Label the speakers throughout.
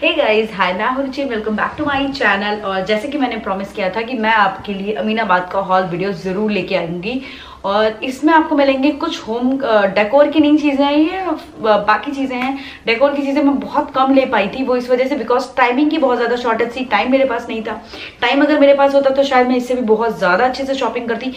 Speaker 1: Hey guys, hi, मैं हूं Ruchi. Welcome back to my channel. और जैसे कि मैंने प्रॉमिस किया था कि मैं आपके लिए अमीनाबाद का हॉल वीडियो ज़रूर लेके आऊंगी और इसमें आपको मिलेंगे कुछ होम डेकोर की नई चीज़ें हैं। ये बाकी चीज़ें हैं, डेकोर की चीज़ें मैं बहुत कम ले पाई थी, वो इस वजह से बिकॉज टाइमिंग की बहुत ज़्यादा शॉर्टेज थी। टाइम मेरे पास नहीं था। टाइम अगर मेरे पास होता तो शायद मैं इससे भी बहुत ज़्यादा अच्छे से शॉपिंग करती।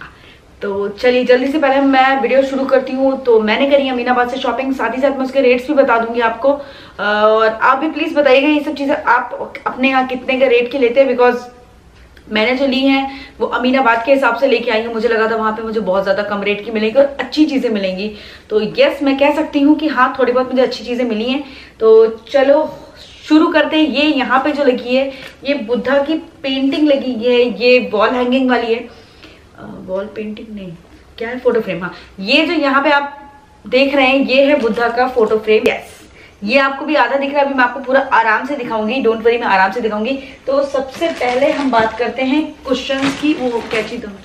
Speaker 1: तो चलिए जल्दी से पहले मैं वीडियो शुरू करती हूँ। तो मैंने करी अमीनाबाद से शॉपिंग, साथ ही साथ मैं उसके रेट्स भी बता दूंगी आपको। और आप भी प्लीज बताइएगा ये सब चीजें आप अपने यहाँ कितने का रेट के लेते हैं, बिकॉज मैंने जो ली हैं वो अमीनाबाद के हिसाब से लेके आई हूँ। मुझे लगा था वहां पे मुझे बहुत ज्यादा कम रेट की मिलेगी और अच्छी चीजें मिलेंगी। तो यस, मैं कह सकती हूँ कि हाँ, थोड़ी बहुत मुझे अच्छी चीजें मिली हैं। तो चलो शुरू करते हैं। ये यहाँ पे जो लगी है, ये बुद्धा की पेंटिंग लगी है। ये वॉल हैंगिंग वाली है, वॉल पेंटिंग नहीं, क्या है, फोटो फ्रेम। हाँ, ये जो यहाँ पे आप देख रहे हैं ये है बुद्धा का फोटो फ्रेम। यस, ये आपको भी आधा दिख रहा है। अभी मैं आपको पूरा आराम से दिखाऊंगी, डोंट वरी, मैं आराम से दिखाऊंगी। तो सबसे पहले हम बात करते हैं कुशन की। वो कैची दो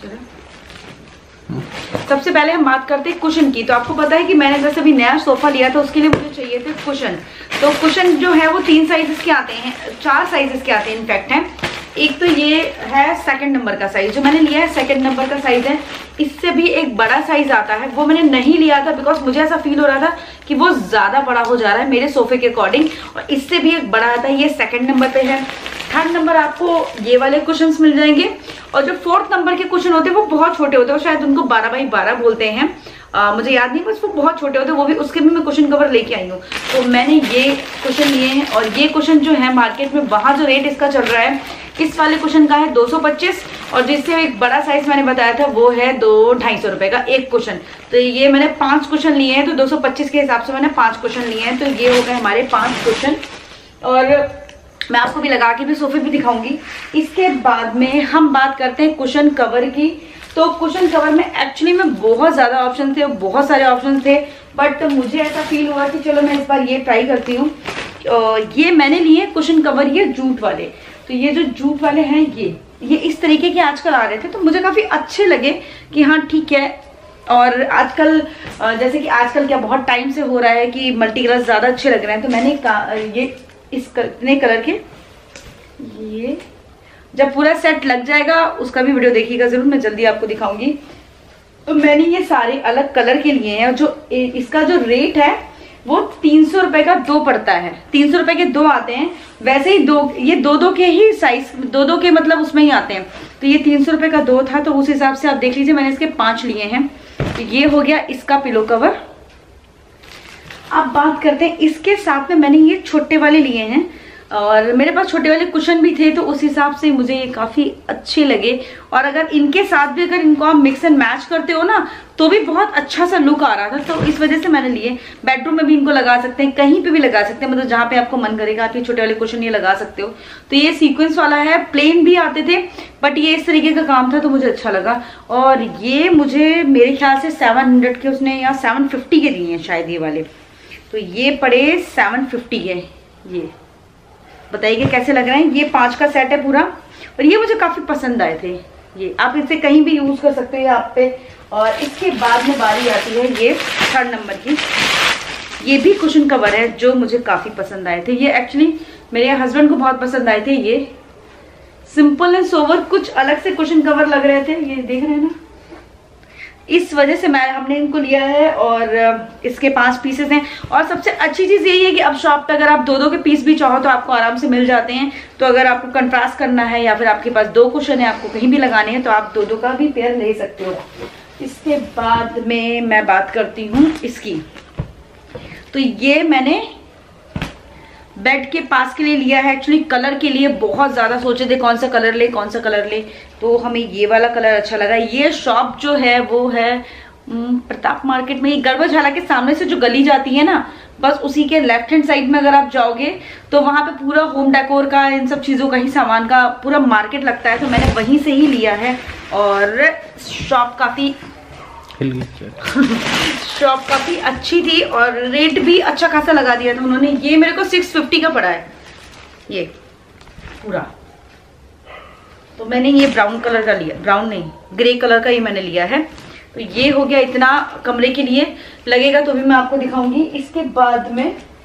Speaker 1: जरा। सबसे पहले हम बात करते हैं कुशन की। तो आपको पता है कि मैंने जैसे अभी नया सोफा लिया था, उसके लिए मुझे चाहिए थे कुशन। तो कुशन जो है वो 3 साइजेस के आते हैं, 4 साइजेस के आते हैं इनफैक्ट हैं। एक तो ये है 2nd नंबर का साइज, जो मैंने लिया है 2nd नंबर का साइज है। इससे भी एक बड़ा साइज आता है, वो मैंने नहीं लिया था बिकॉज मुझे ऐसा फील हो रहा था कि वो ज्यादा बड़ा हो जा रहा है मेरे सोफे के अकॉर्डिंग। और इससे भी एक बड़ा आता है, ये 2nd नंबर पे है। 3rd नंबर आपको ये वाले कुशन्स मिल जाएंगे। और जो 4th नंबर के कुशन होते हैं वो बहुत छोटे होते हैं, शायद उनको 12x12 बोलते हैं, मुझे याद नहीं, बस वो बहुत छोटे होते हैं। वो भी उसके भी मैं कुशन कवर लेके आई हूँ। तो मैंने ये कुशन लिए हैं। और ये कुशन जो है मार्केट में वहां जो रेट इसका चल रहा है, इस वाले कुशन का है 225। और जिससे एक बड़ा साइज मैंने बताया था वो है 250 रुपए का एक कुशन। तो ये मैंने 5 कुशन लिए हैं, तो 225 के हिसाब से मैंने 5 कुशन लिए हैं। तो ये हो गए हमारे 5 कुशन। और मैं आपको भी लगा के भी सोफे भी दिखाऊंगी। इसके बाद में हम बात करते हैं कुशन कवर की। तो कुशन कवर में एक्चुअली में बहुत ज्यादा ऑप्शन थे, बहुत सारे ऑप्शन थे, बट मुझे ऐसा फील हुआ कि चलो मैं इस बार ये ट्राई करती हूँ। ये मैंने लिए कुशन कवर, ये जूट वाले। तो ये जो जूट वाले हैं ये इस तरीके के आजकल आ रहे थे, तो मुझे काफी अच्छे लगे कि हाँ ठीक है। और आजकल जैसे कि आजकल क्या बहुत टाइम से हो रहा है कि मल्टी कलर ज्यादा अच्छे लग रहे हैं। तो मैंने ये इतने कलर के, ये जब पूरा सेट लग जाएगा उसका भी वीडियो देखिएगा जरूर, मैं जल्दी आपको दिखाऊंगी। तो मैंने ये सारे अलग कलर के लिए हैं। जो इसका जो रेट है वो 300 रुपए का 2 पड़ता है। 300 रुपए के 2 आते हैं। वैसे ही ये दो के ही साइज, दो के मतलब उसमें ही आते हैं। तो ये 300 रुपए का 2 था, तो उस हिसाब से आप देख लीजिए मैंने इसके 5 लिए हैं। तो ये हो गया इसका पिलो कवर। अब बात करते हैं इसके साथ में मैंने ये छोटे वाले लिए हैं और मेरे पास छोटे वाले कुशन भी थे, तो उस हिसाब से मुझे ये काफी अच्छे लगे। और अगर इनके साथ भी अगर इनको आप मिक्स एंड मैच करते हो ना, तो भी बहुत अच्छा सा लुक आ रहा था। तो इस वजह से मैंने लिए। बेडरूम में भी इनको लगा सकते हैं, कहीं पे भी लगा सकते हैं, मतलब जहां पे आपको मन करेगा आप ये छोटे वाले कुशन ये लगा सकते हो। तो ये सीक्वेंस वाला है, प्लेन भी आते थे बट ये इस तरीके का काम था तो मुझे अच्छा लगा। और ये मुझे मेरे ख्याल से 700 के उसने या 750 के दिए हैं शायद ये वाले। तो ये पड़े 750 के। ये बताइए कैसे लग रहे हैं। ये 5 का सेट है पूरा और ये मुझे काफी पसंद आए थे। ये आप इसे कहीं भी यूज कर सकते हो आप पे। और इसके बाद में बारी आती है ये 3rd नंबर की। ये भी कुशन कवर है जो मुझे काफी पसंद आए थे। ये एक्चुअली मेरे हस्बैंड को बहुत पसंद आए थे। ये सिंपल एंड सोवर कुछ अलग से कुशन कवर लग रहे थे, ये देख रहे हैं ना, इस वजह से हमने इनको लिया है। और इसके 5 पीसेस हैं। और सबसे अच्छी चीज यही है कि अब शॉप पे अगर आप 2-2 के पीस भी चाहो तो आपको आराम से मिल जाते हैं। तो अगर आपको कंट्रास्ट करना है या फिर आपके पास 2 कुशन है, आपको कहीं भी लगाने हैं, तो आप 2-2 का भी पेयर ले सकते हो। इसके बाद में मैं बात करती हूँ इसकी। तो ये मैंने बेड के पास के लिए लिया है। एक्चुअली कलर के लिए बहुत ज्यादा सोचे थे कौन सा कलर ले, कौन सा कलर ले, तो हमें ये वाला कलर अच्छा लगा। ये शॉप जो है वो है प्रताप मार्केट में, गड़बड़झाला के सामने से जो गली जाती है ना, बस उसी के लेफ्ट हैंड साइड में अगर आप जाओगे तो वहां पे पूरा होम डेकोर का, इन सब चीजों का ही सामान का पूरा मार्केट लगता है। तो मैंने वहीं से ही लिया है। और शॉप काफी शॉप काफी अच्छी थी और रेट भी अच्छा खासा लगा दिया था उन्होंने। ये मेरे को 650 का पड़ा है ये पूरा। तो मैंने ये ब्राउन कलर का लिया, ब्राउन नहीं ग्रे कलर का ही मैंने लिया है। तो ये हो गया इतना कमरे के लिए लगेगा, तो भी मैं आपको दिखाऊंगी। इसके बाद में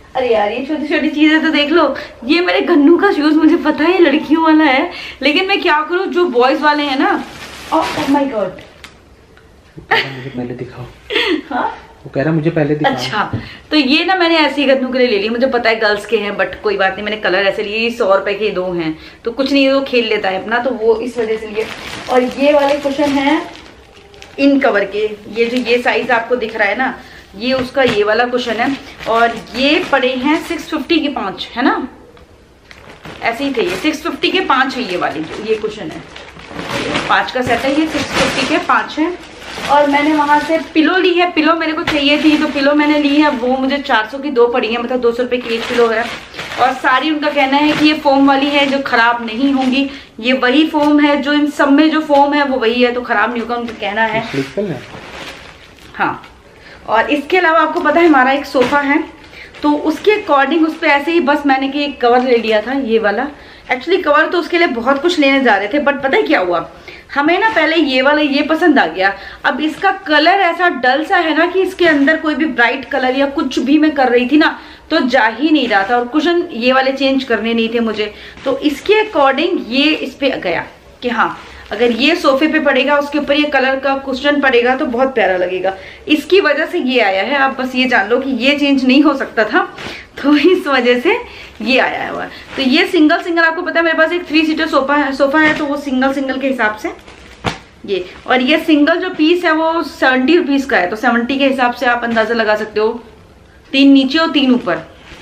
Speaker 1: अरे यार ये छोटी छोटी चीजें तो देख लो। ये मेरे गन्नू का शूज, मुझे पता है ये लड़कियों वाला है, लेकिन मैं क्या करूँ, जो बॉयज वाले हैं ना, ओह माय गॉड,
Speaker 2: मुझे पहले दिखाओ।
Speaker 1: हाँ
Speaker 2: वो कह रहा मुझे पहले दिखाओ।
Speaker 1: अच्छा, तो ये ना मैंने ऐसे ही गन्नू के लिए ले ली, मुझे पता है गर्ल्स के हैं बट कोई बात नहीं, मैंने कलर ऐसे लिए, 100 रुपए के 2 हैं तो कुछ नहीं, वो खेल लेता है अपना, तो वो इस वजह से लिए। और ये वाले कुशन हैं इन कवर के, ये जो ये साइज आपको दिख रहा है ना, ये उसका ये वाला कुशन है, और ये पड़े हैं 650 के 5, है ना, ऐसे ही थे ये 650 के 5 है ये वाली, जो ये कुशन है 5 का सेट है, ये 650 के 5 है। और मैंने वहां से पिलो ली है, पिलो मेरे को चाहिए थी तो पिलो मैंने ली है, वो मुझे 400 की 2 पड़ी है, मतलब 200 रुपए की 1 पिलो है। और सारी उनका कहना है कि ये फोम वाली है जो खराब नहीं होंगी, ये वही फोम है जो इन सब में जो फोम है वो वही है, तो खराब नहीं होगा उनका कहना है। हाँ, और इसके अलावा आपको पता है हमारा एक सोफा है, तो उसके अकॉर्डिंग उस पर ऐसे ही बस मैंने कि एक कवर ले लिया था ये वाला। एक्चुअली कवर तो उसके लिए बहुत कुछ लेने जा रहे थे, बट पता है क्या हुआ, हमें ना पहले ये वाला ये पसंद आ गया, अब इसका कलर ऐसा डल सा है ना कि इसके अंदर कोई भी ब्राइट कलर या कुछ भी मैं कर रही थी ना तो जा ही नहीं रहा था, और कुशन ये वाले चेंज करने नहीं थे मुझे, तो इसके अकॉर्डिंग ये इस पे गया कि हाँ अगर ये सोफे पे पड़ेगा, उसके ऊपर ये कलर का कुशन पड़ेगा तो बहुत प्यारा लगेगा, इसकी वजह से ये आया है। आप बस ये जान लो कि ये चेंज नहीं हो सकता था, तो इस वजह से ये आया हुआ है। तो ये सिंगल सिंगल, आपको पता है मेरे पास एक 3 सीटर सोफा है तो वो सिंगल सिंगल के हिसाब से ये, और ये सिंगल जो पीस है वो 70 रुपीज का है, तो 70 के हिसाब से आप अंदाजा लगा सकते हो, 3 नीचे और 3 ऊपर,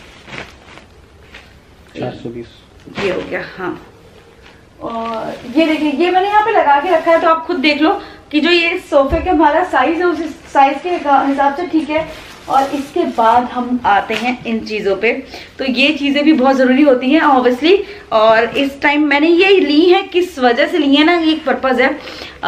Speaker 2: 420
Speaker 1: ये हो गया। हाँ, और ये देखिए ये मैंने यहाँ पे लगा के रखा है, तो आप खुद देख लो कि जो ये सोफे का हमारा साइज है उस साइज के हिसाब से ठीक है। और इसके बाद हम आते हैं इन चीज़ों पे, तो ये चीज़ें भी बहुत ज़रूरी होती हैं ऑब्वियसली, और इस टाइम मैंने ये ली है, किस वजह से ली है ना, एक पर्पज़ है,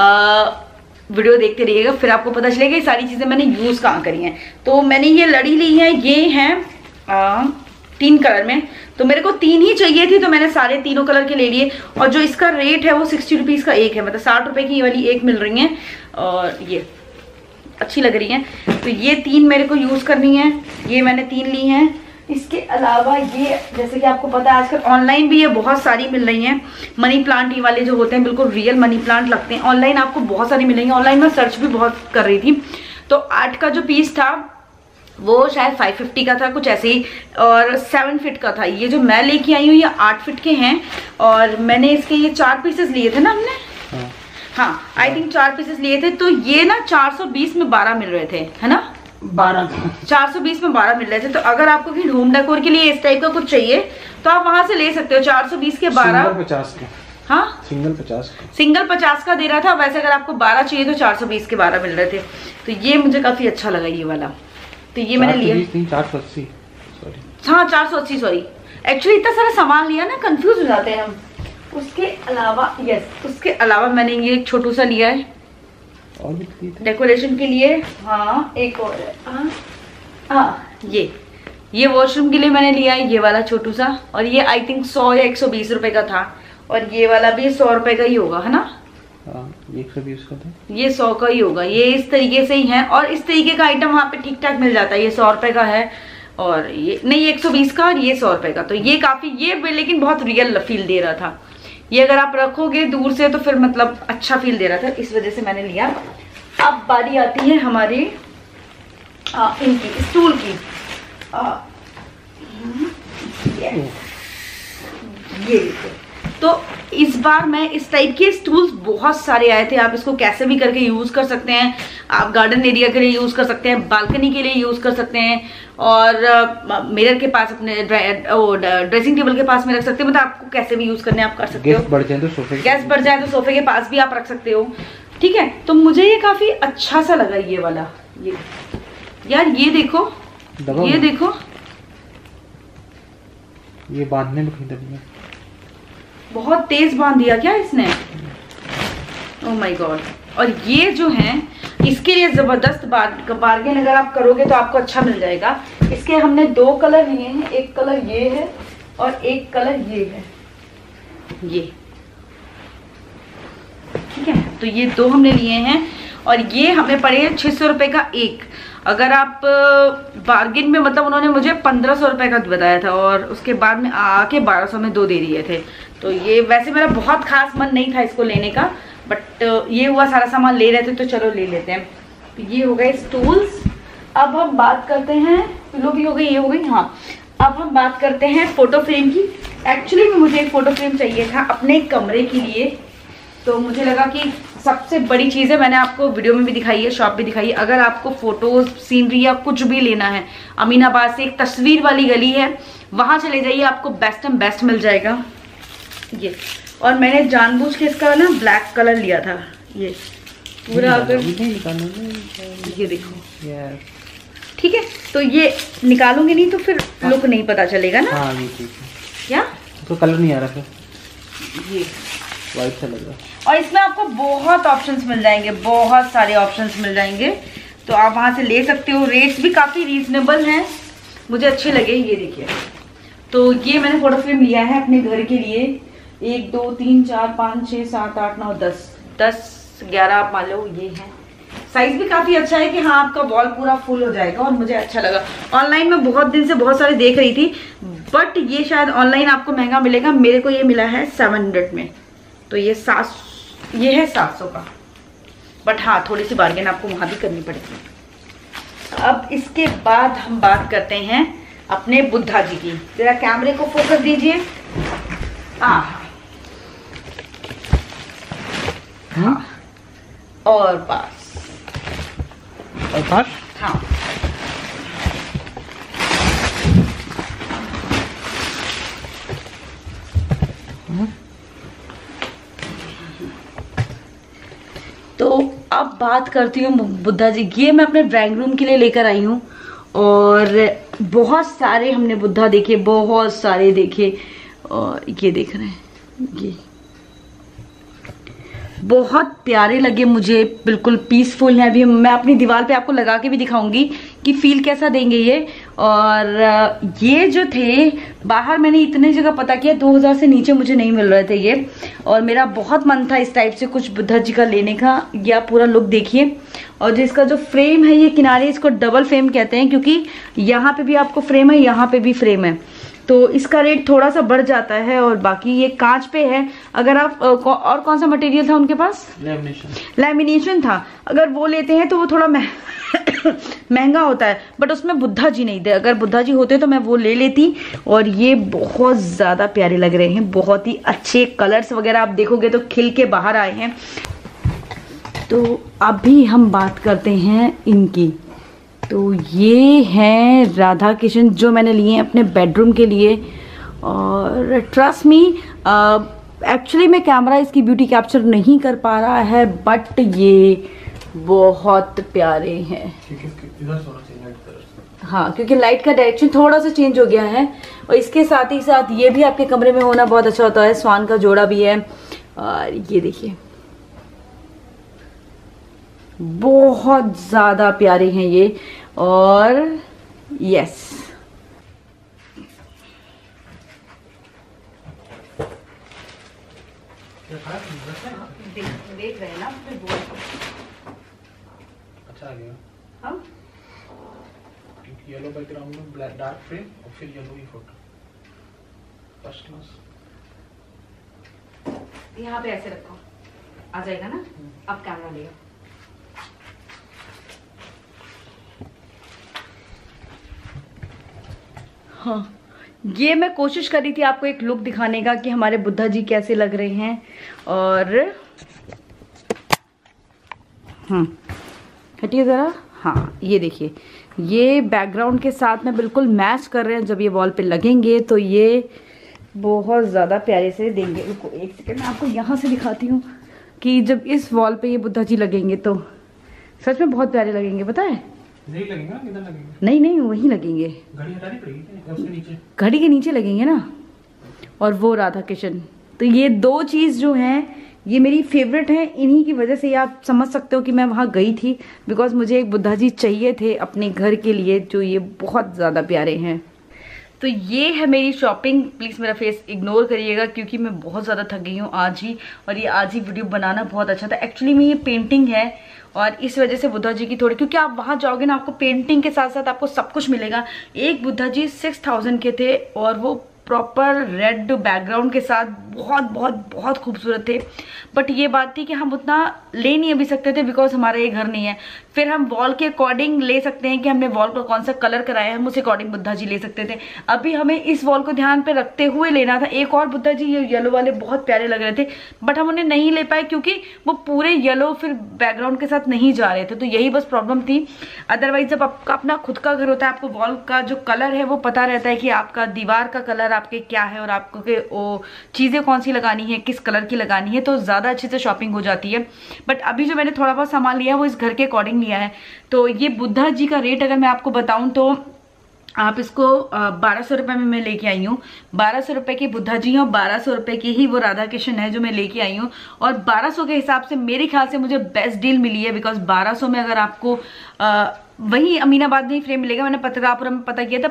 Speaker 1: वीडियो देखते रहिएगा फिर आपको पता चलेगा ये सारी चीज़ें मैंने यूज़ कहाँ करी हैं। तो मैंने ये लड़ी ली है, ये हैं 3 कलर में, तो मेरे को 3 ही चाहिए थी तो मैंने सारे तीनों कलर के ले लिए, और जो इसका रेट है वो 60 रुपीज़ का एक है, मतलब 60 रुपए की ये वाली एक मिल रही है, और ये अच्छी लग रही हैं, तो ये 3 मेरे को यूज़ करनी है, ये मैंने 3 ली हैं। इसके अलावा ये जैसे कि आपको पता है आजकल ऑनलाइन भी ये बहुत सारी मिल रही हैं, मनी प्लांट ये वाले जो होते हैं बिल्कुल रियल मनी प्लांट लगते हैं, ऑनलाइन आपको बहुत सारी मिलेंगी। ऑनलाइन मैं सर्च भी बहुत कर रही थी, तो 8 का जो पीस था वो शायद 550 का था कुछ ऐसे ही, और 7 फीट का था। ये जो मैं लेके आई हूँ ये 8 फीट के हैं, और मैंने इसके ये 4 पीसेस लिए थे ना हमने, हाँ आई थिंक 4 पीसेस लिए थे, तो ये ना 420 में 12 मिल रहे थे, है ना, 420 में 12 मिल रहे थे। तो अगर आपको कहीं होम डेकोर के लिए इस टाइप का कुछ चाहिए तो आप वहां से ले सकते हो, 420 के 12,
Speaker 2: 50 के,
Speaker 1: हाँ सिंगल 50 का दे रहा था, वैसे अगर आपको 12 चाहिए तो 420 के 12 मिल रहे थे, तो ये मुझे काफी अच्छा लगा ये वाला, तो ये मैंने लिया।
Speaker 2: 480 सॉरी,
Speaker 1: हाँ 480 सॉरी, एक्चुअली इतना सारा सामान लिया ना कंफ्यूज हो जाते हैं हम। उसके अलावा उसके अलावा मैंने ये एक छोटू सा लिया है
Speaker 2: और भी
Speaker 1: डेकोरेशन के लिए, हाँ एक और है, हाँ ये वॉशरूम के लिए मैंने लिया है ये वाला छोटू सा, और ये आई थिंक 100 या 120 रुपए का था, और ये वाला भी 100 रुपए का ही होगा, है ना,
Speaker 2: 120 का था,
Speaker 1: ये 100 का ही होगा, ये इस तरीके से ही है, और इस तरीके का आइटम वहाँ पे ठीक ठाक मिल जाता है, ये 100 रुपए का है, और ये नहीं 120 का, और ये 100 रुपए का, तो ये काफी, ये लेकिन बहुत रियल फील दे रहा था, ये अगर आप रखोगे दूर से तो फिर मतलब अच्छा फील दे रहा था, इस वजह से मैंने लिया। अब बारी आती है हमारी इनकी स्टूल की, ये तो इस बार मैं इस टाइप के स्टूल्स बहुत सारे आए थे, आप इसको कैसे भी करके यूज कर सकते हैं, आप गार्डन एरिया के लिए यूज कर सकते हैं, बालकनी के लिए यूज कर सकते हैं, और मिरर के पास अपने ड्रेसिंग टेबल के पास में रख सकते हैं, मतलब आपको कैसे भी यूज करने आप कर सकते हो।
Speaker 2: गैस बढ़ जाए तो
Speaker 1: सोफे के पास भी आप रख सकते हो, ठीक है। तो मुझे ये काफी अच्छा सा लगा ये वाला, ये यार ये देखो, ये देखो,
Speaker 2: ये बांधने में कहीं दबी है,
Speaker 1: बहुत तेज बांध दिया क्या इसने, ओह माय गॉड। और ये जो है इसके लिए जबरदस्त बार्गेन अगर आप करोगे तो आपको अच्छा मिल जाएगा। इसके हमने 2 कलर लिए हैं, एक कलर ये है और एक कलर ये है, ये ठीक है, तो ये 2 हमने लिए हैं, और ये हमें पड़े हैं 600 रुपए का एक। अगर आप बार्गिन में, मतलब उन्होंने मुझे 1500 रुपये का बताया था और उसके बाद में आके 1200 में 2 दे दिए थे। तो ये वैसे मेरा बहुत खास मन नहीं था इसको लेने का, बट ये हुआ सारा सामान ले रहे थे तो चलो ले लेते हैं। तो ये हो गए स्टूल्स। अब हम बात करते हैं, पिलो भी हो गई, ये हो गई। हाँ, अब हम बात करते हैं फोटो फ्रेम की। एक्चुअली में मुझे एक फोटो फ्रेम चाहिए था अपने कमरे के लिए, तो मुझे लगा कि सबसे बड़ी चीज़ है, मैंने आपको वीडियो में भी दिखाई है, शॉप भी दिखाई है। अगर आपको फोटोज, सीनरी या कुछ भी लेना है, अमीनाबाद से एक तस्वीर वाली गली है, वहां चले जाइए, आपको बेस्ट एंड बेस्ट मिल जाएगा ये। और मैंने जानबूझ के इसका ना ब्लैक कलर लिया था, ये पूरा। अगर ये देखो, ठीक है, तो ये निकालूंगी नहीं तो फिर लुक नहीं पता चलेगा ना।
Speaker 2: हाँ, ये ठीक है।
Speaker 1: क्या
Speaker 2: तो कलर नहीं आ रहा फिर,
Speaker 1: ये
Speaker 2: वाइट सा लग रहा है।
Speaker 1: और इसमें आपको बहुत ऑप्शंस मिल जाएंगे, बहुत सारे ऑप्शंस मिल जाएंगे, तो आप वहां से ले सकते हो। रेट्स भी काफी रीजनेबल हैं, मुझे अच्छे लगे। ये देखिए, तो ये मैंने फोटो फ्रेम लिया है अपने घर के लिए। 1 2 3 4 5 6 7 8 9 10 11 आप मान लो ये है। साइज भी काफी अच्छा है कि हाँ आपका वॉल पूरा फुल हो जाएगा, और मुझे अच्छा लगा। ऑनलाइन में बहुत दिन से बहुत सारे देख रही थी, बट ये शायद ऑनलाइन आपको महंगा मिलेगा, मेरे को ये मिला है 700 में। तो ये है 700 का, बट हाँ थोड़ी सी बार्गेन आपको वहां भी करनी पड़ेगी। अब इसके बाद हम बात करते हैं अपने बुद्धा जी की। जरा कैमरे को फोकस दीजिए। हाँ, और पास हाँ, तो अब बात करती हूँ बुद्धा जी की। ये मैं अपने ड्राइंग रूम के लिए लेकर आई हूँ, और बहुत सारे हमने बुद्धा देखे, बहुत सारे देखे। और ये देख रहे हैं, ये बहुत प्यारे लगे मुझे, बिल्कुल पीसफुल है। अभी मैं अपनी दीवार पे आपको लगा के भी दिखाऊंगी कि फील कैसा देंगे ये। और ये जो थे बाहर, मैंने इतने जगह पता किया, 2000 से नीचे मुझे नहीं मिल रहे थे ये। और मेरा बहुत मन था इस टाइप से कुछ बुद्धा जी का लेने का। ये आप पूरा लुक देखिए। और जो इसका जो फ्रेम है, ये किनारे इसको डबल फ्रेम कहते हैं, क्योंकि यहाँ पे भी आपको फ्रेम है, यहाँ पे भी फ्रेम है, तो इसका रेट थोड़ा सा बढ़ जाता है। और बाकी ये कांच पे है। अगर आप और कौन सा मटेरियल था उनके पास? लैमिनेशन था। अगर वो लेते हैं तो वो थोड़ा महंगा होता है, बट उसमें बुद्धा जी नहीं थे। अगर बुद्धा जी होते तो मैं वो ले लेती। और ये बहुत ज्यादा प्यारे लग रहे हैं, बहुत ही अच्छे कलर्स वगैरह आप देखोगे तो खिल के बाहर आए हैं। तो अभी हम बात करते हैं इनकी। तो ये हैं राधा कृष्ण जो मैंने लिए हैं अपने बेडरूम के लिए। और ट्रस्ट मी, एक्चुअली में कैमरा इसकी ब्यूटी कैप्चर नहीं कर पा रहा है, बट ये बहुत प्यारे हैं। हाँ, क्योंकि लाइट का डायरेक्शन थोड़ा सा चेंज हो गया है। और इसके साथ ही साथ ये भी आपके कमरे में होना बहुत अच्छा होता है। स्वान का जोड़ा भी है। और ये देखिए, बहुत ज्यादा प्यारे हैं ये। और यस, देख रहे हैं ना, फिर बोल
Speaker 2: अच्छा आ गया।
Speaker 1: हाँ,
Speaker 2: येलो बैकग्राउंड में ब्लैक डार्क फ्रेम और फिर येलो ही फोटो, फर्स्ट क्लास।
Speaker 1: यहाँ पे ऐसे रखो, आ जाएगा ना। अब कैमरा लिया। हाँ, ये मैं कोशिश कर रही थी आपको एक लुक दिखाने का कि हमारे बुद्धा जी कैसे लग रहे हैं। और हटिए ज़रा। हाँ, ये देखिए, ये बैकग्राउंड के साथ में बिल्कुल मैच कर रहे हैं। जब ये वॉल पे लगेंगे तो ये बहुत ज़्यादा प्यारे से देंगे। रुको एक सेकेंड, मैं आपको यहाँ से दिखाती हूँ कि जब इस वॉल पे ये बुद्धा जी लगेंगे तो सच में बहुत प्यारे लगेंगे। पता है,
Speaker 2: नहीं लगेगा, किधर लगेंगे?
Speaker 1: नहीं, वहीं लगेंगे।
Speaker 2: घड़ी हटानी पड़ेगी क्या उसके नीचे?
Speaker 1: घड़ी के नीचे लगेंगे ना। और वो राधा कृष्ण। तो ये दो चीज़ जो हैं ये मेरी फेवरेट हैं। इन्हीं की वजह से आप समझ सकते हो कि मैं वहाँ गई थी, बिकॉज मुझे एक बुद्धा जी चाहिए थे अपने घर के लिए, जो ये बहुत ज़्यादा प्यारे हैं। तो ये है मेरी शॉपिंग। प्लीज़ मेरा फेस इग्नोर करिएगा क्योंकि मैं बहुत ज़्यादा थक गई हूँ आज ही, और ये आज ही वीडियो बनाना बहुत अच्छा था। एक्चुअली में ये पेंटिंग है और इस वजह से बुद्धा जी की थोड़ी, क्योंकि आप वहाँ जाओगे ना आपको पेंटिंग के साथ साथ आपको सब कुछ मिलेगा। एक बुद्धा जी 6000 के थे और वो प्रॉपर रेड बैकग्राउंड के साथ बहुत बहुत बहुत खूबसूरत थे। बट ये बात थी कि हम उतना ले नहीं अभी सकते थे बिकॉज हमारा ये घर नहीं है। फिर हम वॉल के अकॉर्डिंग ले सकते हैं कि हमने वॉल को कौन सा कलर कराया है, हम उस अकॉर्डिंग बुद्धा जी ले सकते थे। अभी हमें इस वॉल को ध्यान पे रखते हुए लेना था। एक और बुद्धा जी ये येलो वाले बहुत प्यारे लग रहे थे बट हम उन्हें नहीं ले पाए क्योंकि वो पूरे येलो फिर बैकग्राउंड के साथ नहीं जा रहे थे। तो यही बस प्रॉब्लम थी। अदरवाइज जब आपका अपना खुद का घर होता है आपको वॉल का जो कलर है वो पता रहता है कि आपका दीवार का कलर आपके क्या है और आपको के वो चीजें कौन सी लगानी है, किस कलर की लगानी है, तो ज्यादा अच्छे से शॉपिंग हो जाती है। बट अभी जो मैंने थोड़ा बहुत सामान लिया है वो इस घर के अकॉर्डिंग लिया है। तो ये बुद्धा जी का रेट अगर मैं आपको बताऊं तो आप इसको 1200 रुपए में मैं लेके आई हूँ। 1200 रुपए की बुद्धा जी हैं और 1200 रुपए की ही वो राधा कृष्ण है जो मैं लेके आई हूँ। और 1200 के हिसाब से मेरे ख्याल से मुझे बेस्ट डील मिली है बिकॉज 1200 में अगर आपको वही अमीनाबाद में ही फ्रेम मिलेगा। मैंने पत्रकापुरम में पता किया था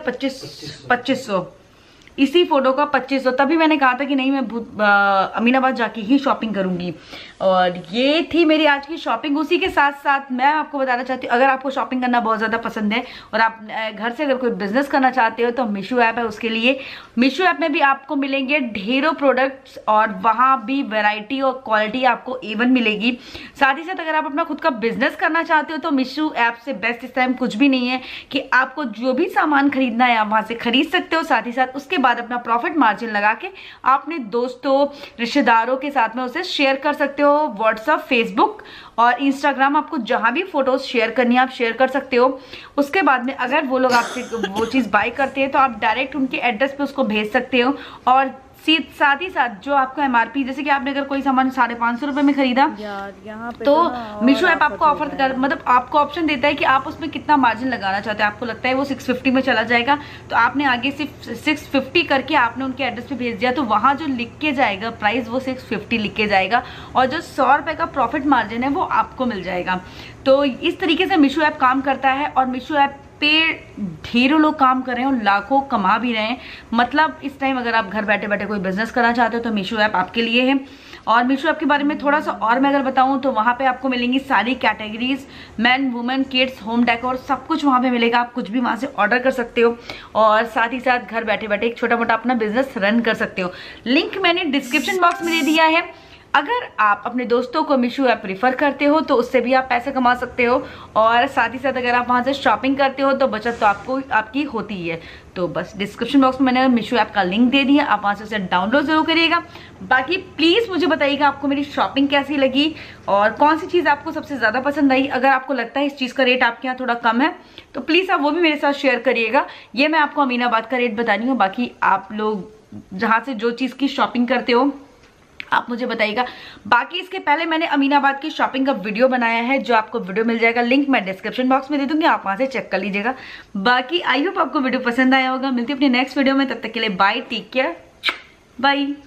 Speaker 1: 2500 इसी फोटो का 2500। तभी मैंने कहा था कि नहीं मैं अमीनाबाद जाके ही शॉपिंग करूंगी। और ये थी मेरी आज की शॉपिंग। उसी के साथ साथ मैं आपको बताना चाहती हूँ अगर आपको शॉपिंग करना बहुत ज्यादा पसंद है और आप घर से अगर कोई बिजनेस करना चाहते हो तो मीशो ऐप है उसके लिए। मीशो ऐप में भी आपको मिलेंगे ढेरों प्रोडक्ट्स और वहां भी वैरायटी और क्वालिटी आपको A1 मिलेगी। साथ ही साथ अगर आप अपना खुद का बिजनेस करना चाहते हो तो मीशो ऐप से बेस्ट इस टाइम कुछ भी नहीं है कि आपको जो भी सामान खरीदना है आप वहां से खरीद सकते हो। साथ ही साथ उसके बाद अपना प्रॉफिट मार्जिन लगा के अपने दोस्तों रिश्तेदारों के साथ में उसे शेयर कर सकते हो। व्हाट्सएप, फेसबुक और इंस्टाग्राम, आपको जहां भी फोटोज शेयर करनी है आप शेयर कर सकते हो। उसके बाद में अगर वो लोग आपसे वो चीज बाय करते हैं तो आप डायरेक्ट उनके एड्रेस पे उसको भेज सकते हो। और साथ ही साथ जो आपको MRP, जैसे कि आपने अगर कोई सामान 550 रुपए में खरीदा यहाँ पे तो मीशो ऐप आपको ऑफर कर मतलब आपको ऑप्शन देता है कि आप उसमें कितना मार्जिन लगाना चाहते हैं। आपको लगता है वो 650 में चला जाएगा तो आपने आगे सिर्फ 650 करके आपने उनके एड्रेस पे भेज दिया तो वहां जो लिख के जाएगा प्राइस वो 650 लिख के जाएगा और जो 100 रुपए का प्रॉफिट मार्जिन है वो आपको मिल जाएगा। तो इस तरीके से मीशो ऐप काम करता है और मीशो ऐप पे ढेरों लोग काम कर रहे हैं और लाखों कमा भी रहे हैं। मतलब इस टाइम अगर आप घर बैठे बैठे कोई बिजनेस करना चाहते हो तो मीशो ऐप आपके लिए है। और मीशो ऐप के बारे में थोड़ा सा और मैं अगर बताऊं तो वहां पे आपको मिलेंगी सारी categories, man, women, kids, home decor, सब कुछ वहां पे मिलेगा। आप कुछ भी वहां से ऑर्डर कर सकते हो और साथ ही साथ घर बैठे बैठे एक छोटा मोटा अपना बिजनेस रन कर सकते हो। लिंक मैंने डिस्क्रिप्शन बॉक्स में दे दिया है। अगर आप अपने दोस्तों को मीशो ऐप रिफर करते हो तो उससे भी आप पैसे कमा सकते हो और साथ ही साथ अगर आप वहां से शॉपिंग करते हो तो बचत तो आपकी होती ही है। तो बस डिस्क्रिप्शन बॉक्स में मैंने मीशो ऐप का लिंक दे दिया, आप वहां से उसे डाउनलोड जरूर करिएगा। बाकी प्लीज मुझे बताइएगा आपको मेरी शॉपिंग कैसी लगी और कौन सी चीज आपको सबसे ज्यादा पसंद आई। अगर आपको लगता है इस चीज का रेट आपके यहाँ थोड़ा कम है तो प्लीज आप वो भी मेरे साथ शेयर करिएगा। ये मैं आपको अमीनाबाद का रेट बतानी हूँ। बाकी आप लोग जहां से जो चीज की शॉपिंग करते हो आप मुझे बताइएगा। बाकी इसके पहले मैंने अमीनाबाद की शॉपिंग का वीडियो बनाया है जो आपको वीडियो मिल जाएगा, लिंक मैं डिस्क्रिप्शन बॉक्स में दे दूंगी, आप वहां से चेक कर लीजिएगा। बाकी आई होप आपको वीडियो पसंद आया होगा। मिलती है अपने नेक्स्ट वीडियो में, तब तक के लिए बाय, टेक केयर, बाय।